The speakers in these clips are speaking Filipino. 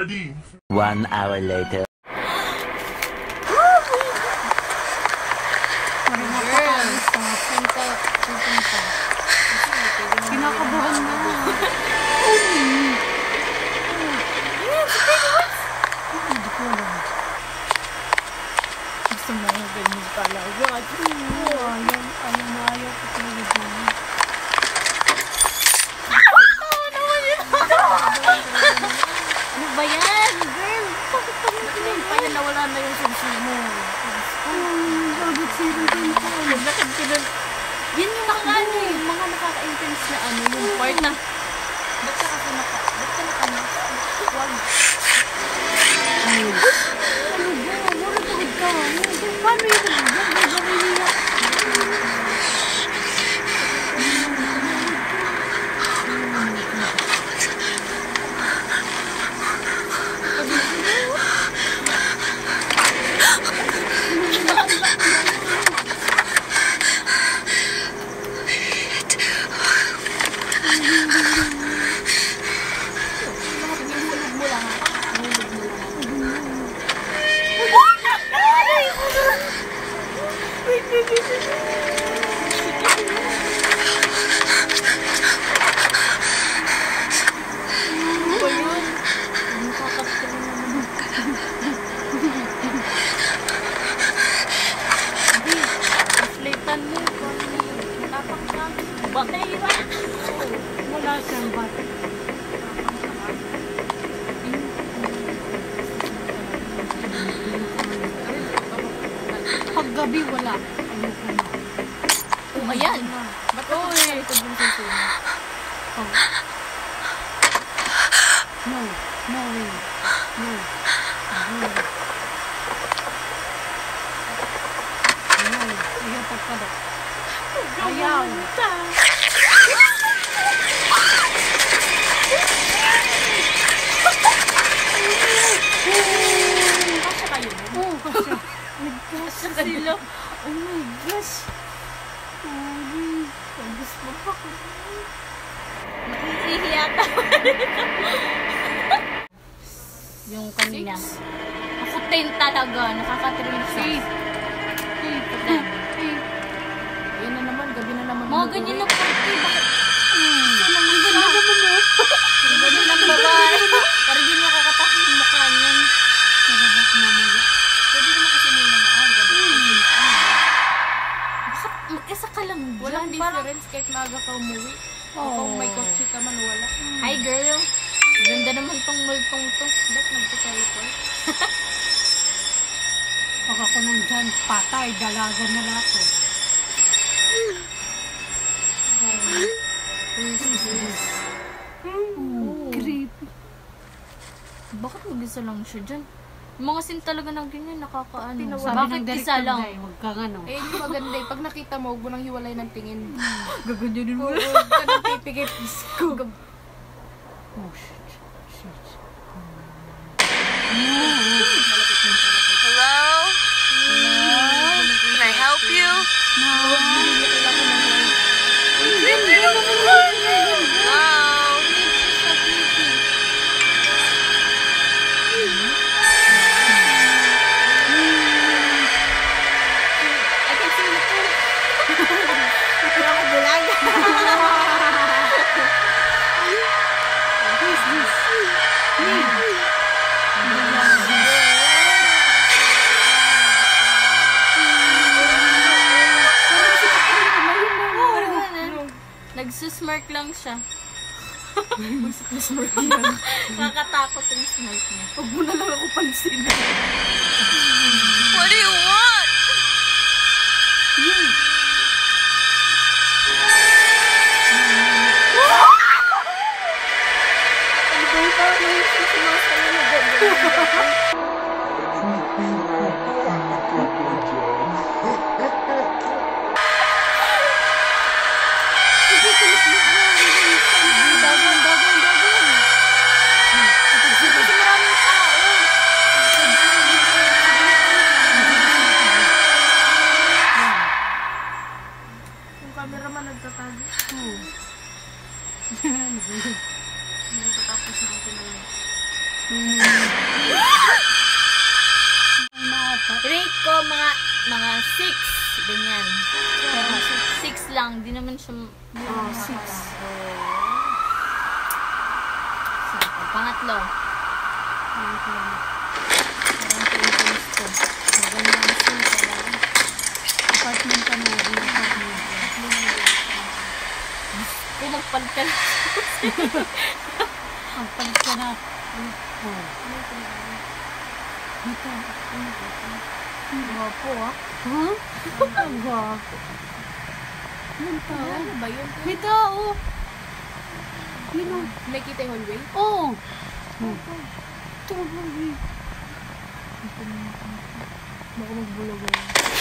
ready. 1 hour later. Kinakabahan na. Gusto mo yung ganyan talaga. Ayaw ko talaga dyan. Ano ba yan, girl? Bakit pa yan nawala na yung sensi mo? Bakit sila din ko? Bakit pinun... Yan yung mga nakaka-intense na yung part na... Ba't ka naka-mask? Huwag. Paano yun? Gagawin niya. Wala siyang bata. Paggabi wala. Ayoko na. Oh, ayan. Ba't ako sa likod yung sensi mo? No. No way. No. Ayaw pagkada. Ayaw. Kasya kayo? Oo, kasya. Nagkasya sila. Oh my gosh. Pagis mo pa ko. Makikihiya ka. Yung kanina. Ako 10 talaga. Nakaka-thrill siya. Yan na naman, gabi na naman. Mga ganyan na party. Bakit? Ang ganda naman mo. Ang ganda ng babae. Parang yun nakakatakot yung mukha niyan. Nagabak mamaya. Pwede naman kasi mo na maaga. Bakit mag-isa ka lang dyan? Walang difference kahit maaga ka umuwi. Kung may kotse ka man, wala. Hi girl. Ganda naman tong multong to. Ba't nagpa-teleport? Pag ako nandyan, patay, dalaga na lang ako. Creepy. Bakit mag-isa lang siya dyan? Yung mga scene talaga ng ganyan, nakakaano. Sabi Bakit ng isa director lang? Day, huwag kang ano. Eh, yung maganda eh. Pag nakita mo, huwag mo nang hiwalay ng tingin. Gaganyanin mo. Oo, huwag ka nang pipigit. Oh, shit. Hello? Can I help you? Hello? I can see you too. Nagsusmirk lang siya. Nagsusmirk lang. Nakakatakot yung smirk niya. Huwag mo na lang ako pansin. What do you want? Cameraman nagtatago. Tapos na ito na yun. Rate ko mga 6. Ganyan. 6 lang. Di naman siya... 6. Pangatlo. Parang pinipins ko. Magandang scene talaga. Apartment ka na. Kung magpalit ka na. Magpalit ka na. Ito. Ang gwapo ah. Ha? Ang gwapo. Ang tao. Ano ba yun? May tao. Yun o. Nakita yung hallway? Oo. Ito ang hallway. Baka magbulag mo.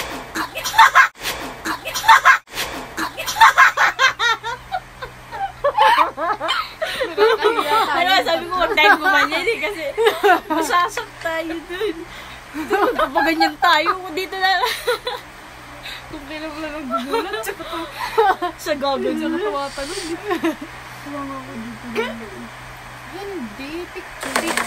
Ano, sabi ko, mag-time ko man yan eh, kasi masasak tayo dun. Magpapaganyan tayo, dito na. Kung kailang lang ang gugulat, tsaka to, sa gagawin, tsaka tawatanong. Tuwang ako dito. Hindi, picture lang.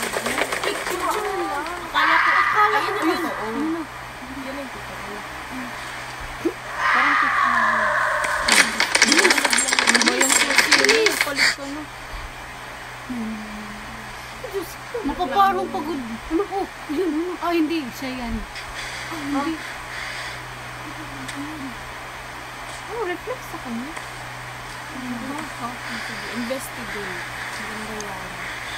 Akala ko, Ayun na totoo. Yan ang totoo. Parang picture. Ano ba yung series? Palit ko na. Napaparong pagod. Ano ko? Yun. Ah, hindi. Siya yan. Ah, hindi. Ano, reflex sa kanya? Investigate. Maganda yan.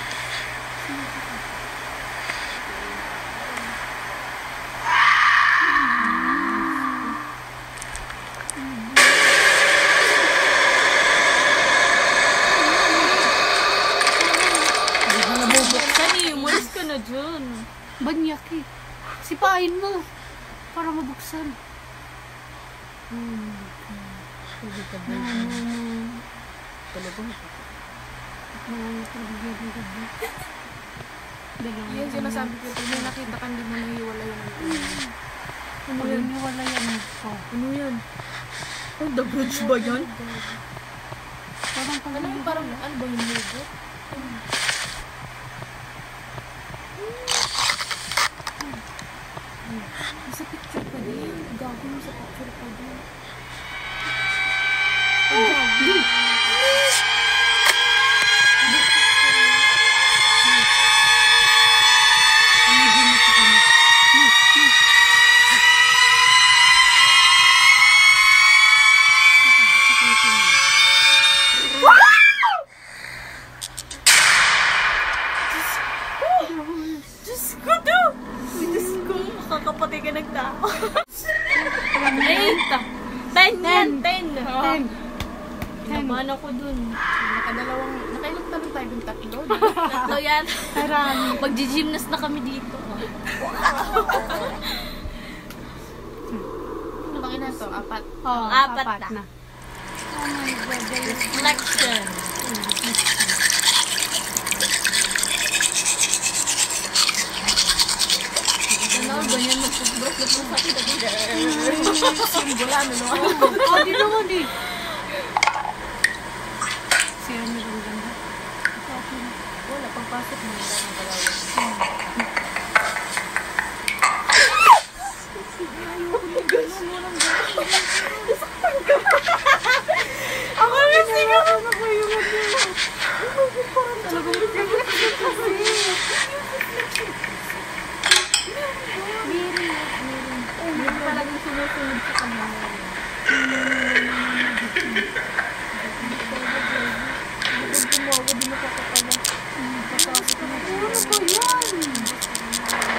nabubuksan eh, umalis ka na dyan. Banyak eh. Sipain mo. Para mabuksan. Pwede ka ba? Talaga mo. Yan sinasabi ko. Pag may nakita ka, hindi mo nahiwala yan. Ano yan? Wala yan. Ano yan? Oh, the bridge ba yan? Parang Parang, ano ba yung logo? Sa picture pa din. Gago mo sa picture pa din. Diyos ko to! Diyos ko, makakapatay ka ng tao. 10 yan, 10. 10. Naman ako dun. Nakailang tanong tayo dun, tatlo. Tatlo yan. Marami. Magji-gymnast na kami dito. Ano bang ina to? 4. Oh, Apat apat na. na. Oh my God. Reflection. Ano, ganyan mag-toothbrush na po sa akin. Simbola, ano? Oh, di naman eh. Siya na ang ganda. Wala, pagpasok mo nila ng kalawan. Ako na sigaw. Ano ba yung ano? Parang talagang reflex kasi. Meron talagang sumusunod sa kanya. Gumawa, di makakapala. Pasasok na. Ano ba yan?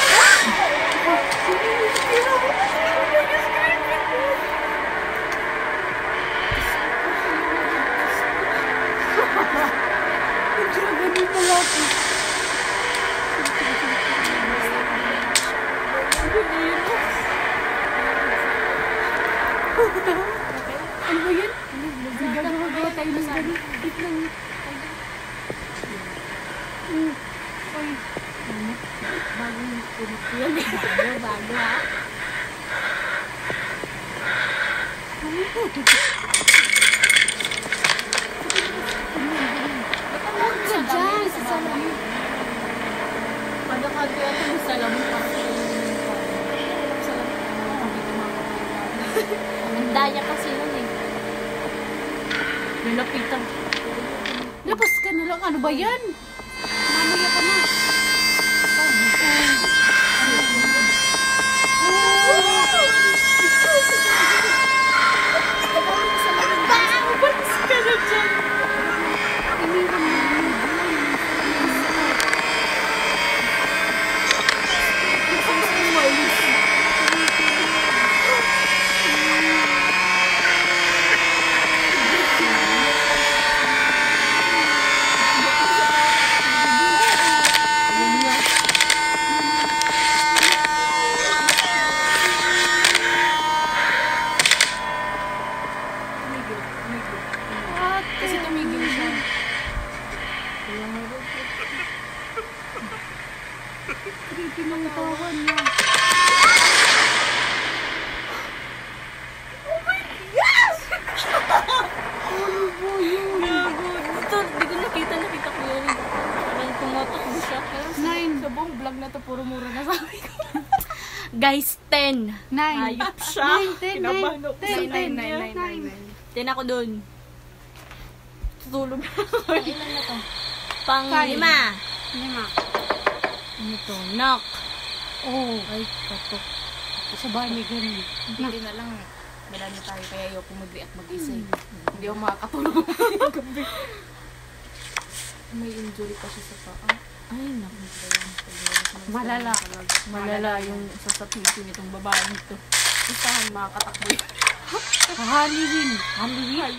Ganun pala ako. Ano ba yan? Gagawa tayo ng ganun. Wait lang. Ay. Bagong punit ko yan. Bago ha. Sa dyan, sa salamin. kaya kasi nun eh. Nilapitan. Labas ka na lang. Ano ba yan? Mamaya ka na. Balis ka na dyan. Iniwan mo yun. Kasi tumigil siya. Creepy ng tawa niya. Ito, di ko nakita ko yun. Parang tumatakbo siya. Nine. Sa buong vlog na to, puro mura na sabi ko. Guys, 10. 9. Hayop siya. 10. Kinabahan ako. 10. 10 ako dun. Tutulog na ako. Ilan na to? Pang Five. 5. Lima. Ano to? Knock. Oh. Ay, katok. Sa bahay may ganun. Hindi na lang. Marami tayo kaya ayoko mag-react mag-isa eh. Hindi ako makakatulog. May injury kasi sa paa. Ay, naku. Malala. Malala yung sasapitin nitong babae nito. Isahan makakatakbo yun. Halloween. Halloween.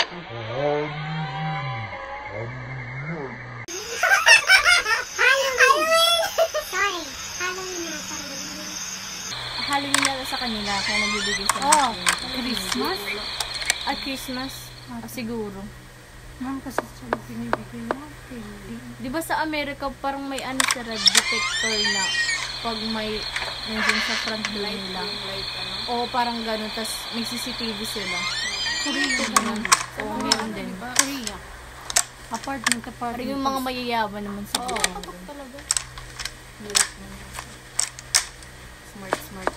Halloween na sa kanila, kaya nagbibigay sa Oh, Christmas. At Christmas, siguro. Ma'am, kasi siya pinibigay natin. Di ba sa Amerika, parang may ano sa red detector na pag may nandiyan sa front door nila. O parang gano'n, tas may CCTV sila. Korea naman. O meron din. Korea. Apartment. Parang yung mga mayayaman naman sa buong. Talaga. Hirap mo. Smart.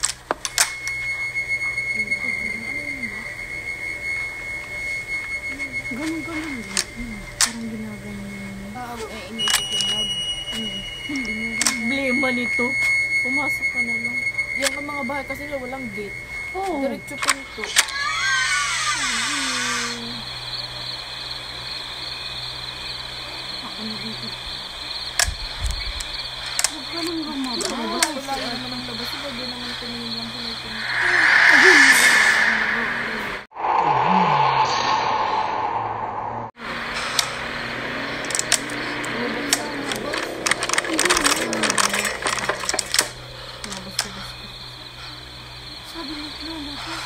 Ganun. Parang ginagawa Iniisip yung love. Problema nito. Pumasok ka na lang. Yan ang mga bahay kasi na walang gate. Oo. Diretso pinto. Ako na dito. Huwag ka nang rumaba. Wala naman ang labas. Hindi naman tumingin lang sa may pinto. Sabi mo na ako.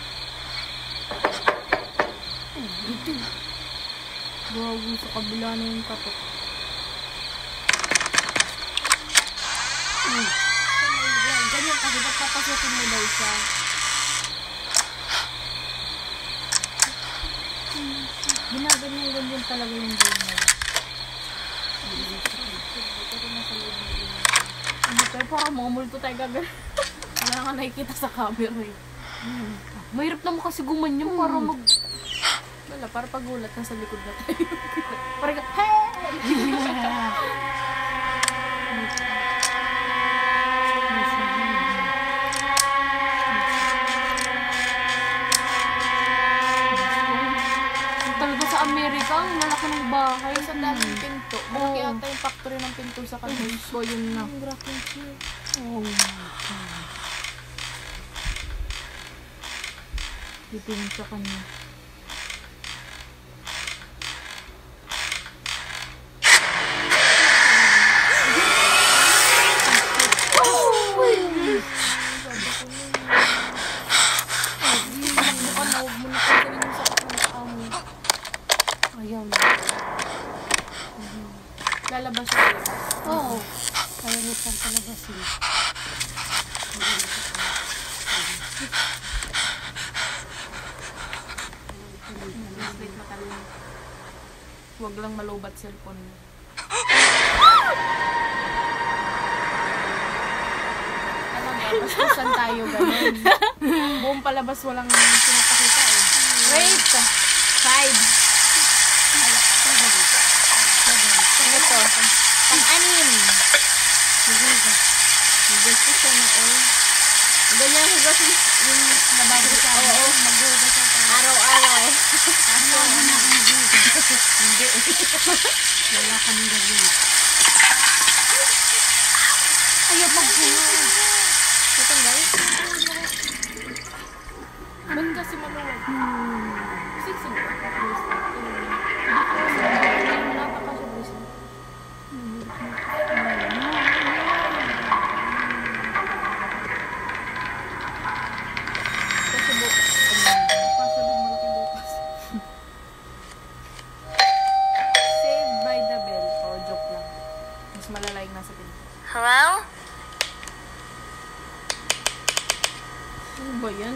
Dito. Bago sa kabila na yung katok. Ganyan kasi ba't papasukin mo daw siya? Ginaganyan talaga yung donor. Ano tayo? Parang mga multo tayo gagawin. Wala nga nakikita sa camera eh. Mahirap naman kasi gumanyan para mag... Wala, para pagulat na sa likod na tayo. Parang, Talaga sa Amerika, ang lalaki ng bahay. sa daming pinto. Malaki ata yung factory ng pinto sa kanila. So, yun na. Ang grabe siya. Oh. Titingin sa kanya. Bukan na, huwag mo na pagkain yung sakit ng paa mo. Ayaw na. Lalabas siya. Oo. Kaya mo siyang palabasin. Straight mata lang. Huwag lang malubat cellphone mo. Talaga, bastusan tayo ganun. Buong palabas walang pinapakita eh. Wait. 5. Ito. Pang-anim. Hugas ko siya na ganyan hugas yung lababo sa akin. Oo, maghugas siya. Araw-araw. Ano na ang hugas? Hindi. Wala kami ganyan. Ayaw maghugas. Ito guys. Ba't kasi maluwag? Siksig ba? Wala pa kasi gusto. Saved by the bell. Oh, joke lang. Mas malala yung nasa pinto. Hello? Ano ba yan?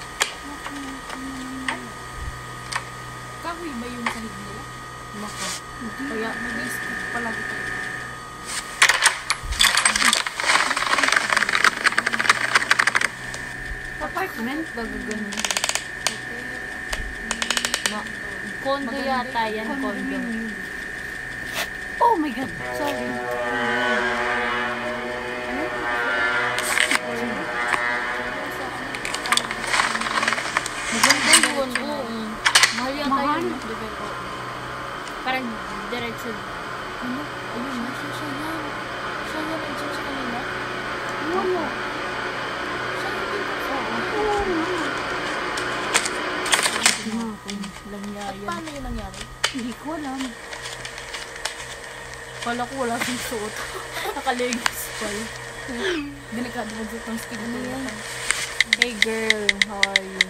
Kahoy ba yung sahig nila? Nako. Kaya nag-i-stick palagi ito. Apartment? Gagagano. Condo yata yan. Condo. Oh my God. Sorry. Maganda yun. Oo. Mahal yata Mahal? yun. Parang diretso. Ano? Ayun na. Siya yan. Siya yan. Ang siya kanila. Wala. Siya yung pinto. Lang niya At yun. paano yun nangyari? Hindi ko alam. Kala ko wala siyang suot. Nakalegis pala. Delikado mo dito ng skin. Ano yan? Hey girl, how are you?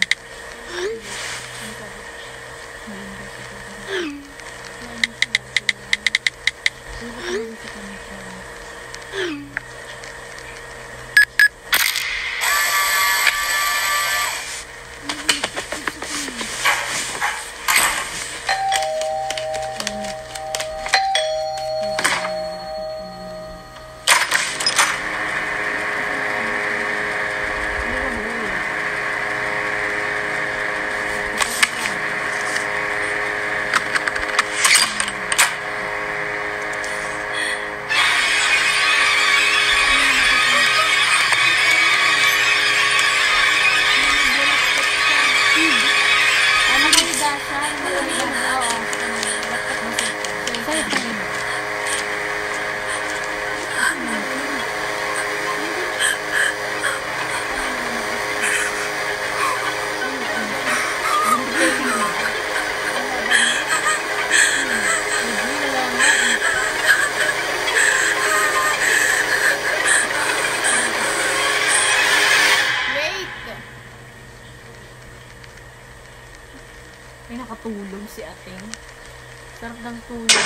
May nakatulog si ating. Sarap ng tulog.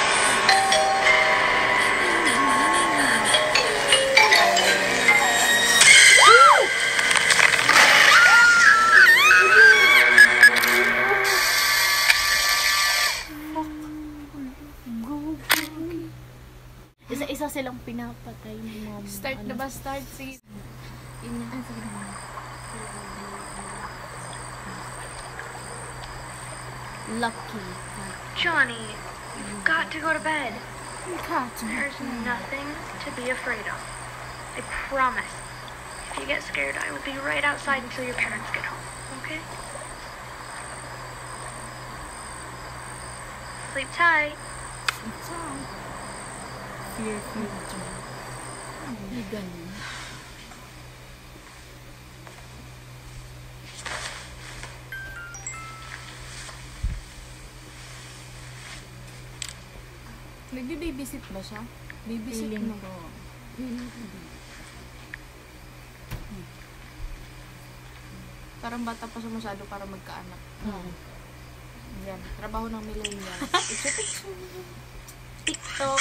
Isa-isa silang pinapatay ng mga Start na ba? Start. Sige. Lucky. Johnny, you've got to go to bed. Cat. There's nothing to be afraid of. I promise. If you get scared, I will be right outside until your parents get home. Okay? Sleep tight. Fear future. Hindi ganun. Nagbi-babysit ba siya? Babysit Feeling mo. ko. Parang bata pa siya masyado para magkaanak. Yan. Trabaho ng millennial. TikTok.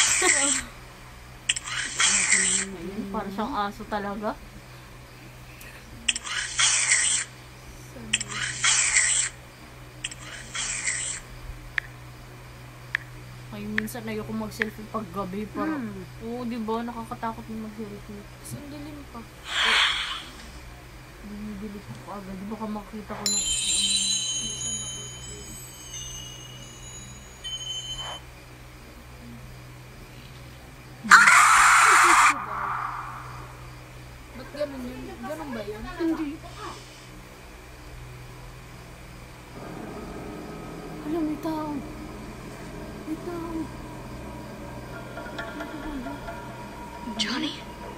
Para siyang aso talaga. Ay, minsan ayoko mag-selfie pag gabi. Parang, oo, diba? Nakakatakot na mag-selfie. Kasi ang dilim pa. Bumibili ko agad. Di ba ka makita ko ng... May tao. May tao. Johnny?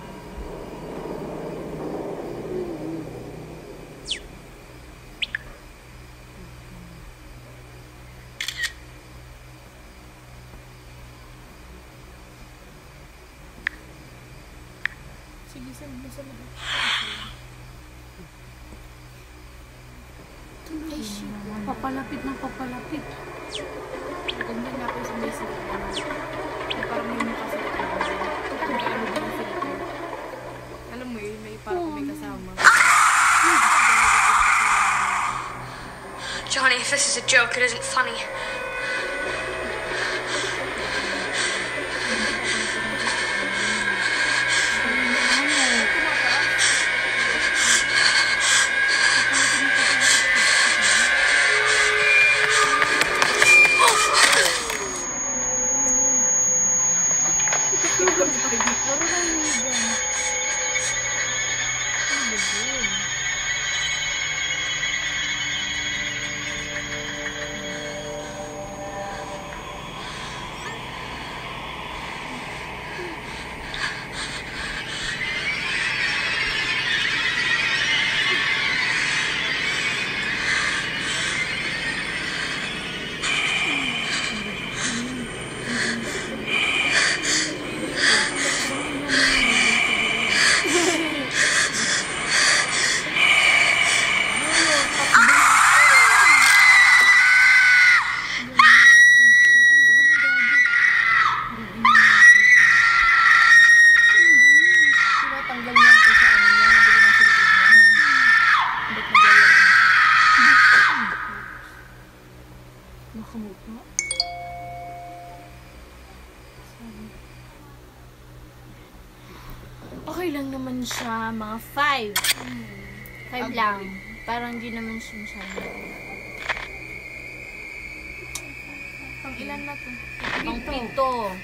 Sige, saan mo sa lahat? Ay, shit. Papalapit ng papalapit. Ganyan nga po sa basic. Parang may mukha sila. Nag-ano din sila. Alam mo yun, may parang may kasama. Johnny, if this is a joke, it isn't funny. Okay lang naman siya, mga 5. 5 lang. Parang hindi naman siya masyado. Pang ilan na to? Pang 7.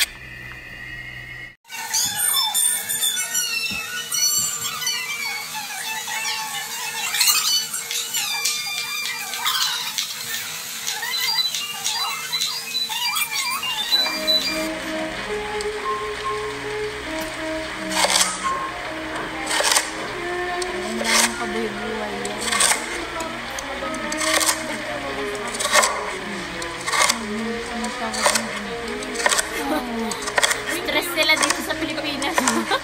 Stress sila dito sa Pilipinas.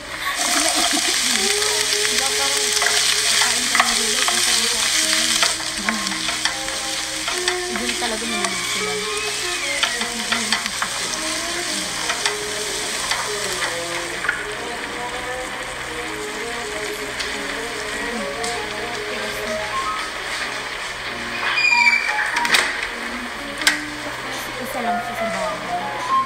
Hindi talaga mahilig sila. Isa lang siya sa bahay.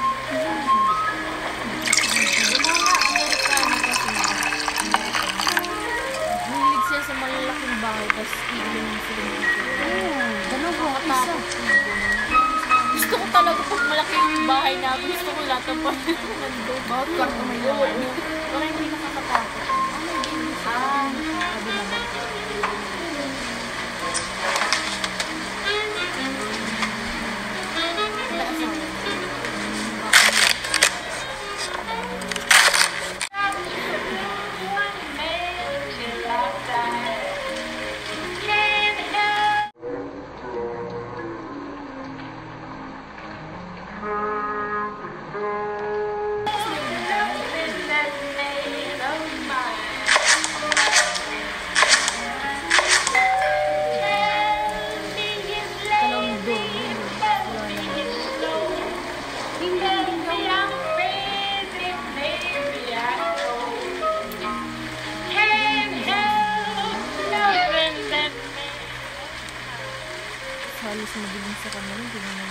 Mahilig siya sa malalaking bahay, tapos iilan sila dito. Dalawa, isa. Gusto ko talaga pag malaki yung bahay namin, gusto ko lahat ng bahay nandun. Bawat kwarto may laman. Pero hindi nakakatakot. Sabi naman. Halos mabiling sa kanya, hindi naman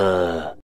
Uh.